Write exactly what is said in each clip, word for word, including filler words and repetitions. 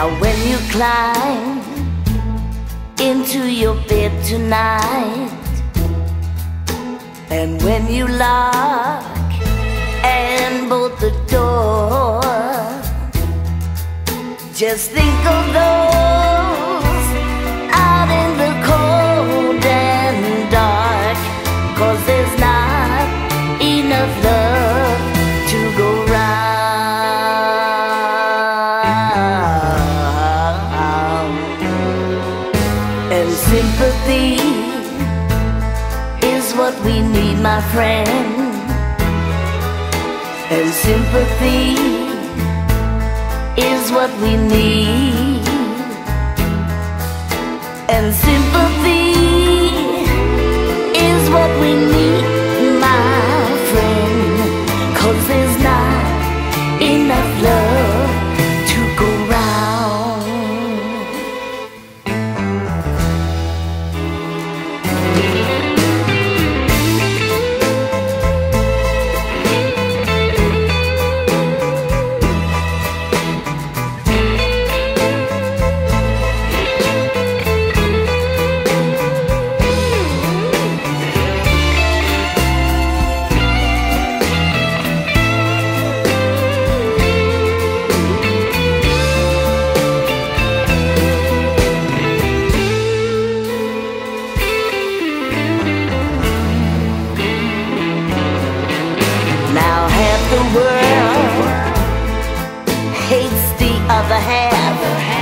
Now when you climb into your bed tonight, and when you lock and bolt the door, just think of those out in the cold and dark, 'cause there's not enough love to go round. And sympathy is what we need, my friend. And sympathy is what we need. And sympathy is what we need, my friend, 'cause there's not enough love to go round. Now half the world hates the other half,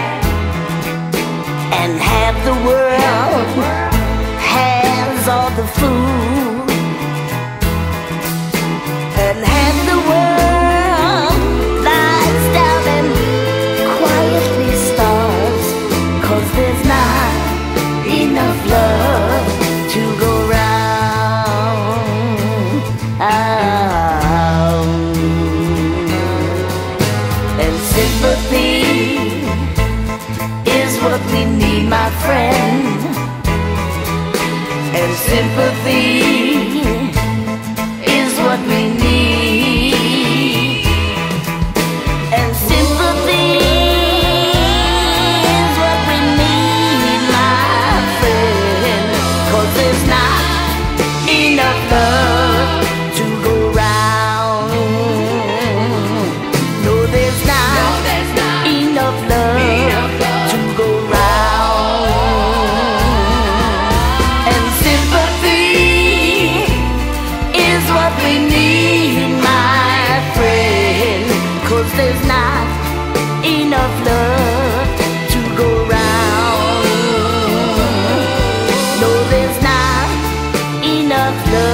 and half the world has all the food, and half the world lies down and quietly starves, 'cause there's not enough love to go round. Ah. And sympathy is what we need, my friend. And sympathy is what we need. And sympathy is what we need, my friend, 'cause there's not enough love to go round. No, there's not enough love to go round. And sympathy is what we need, my friend, 'cause there's not enough love to go round. No, there's not enough love.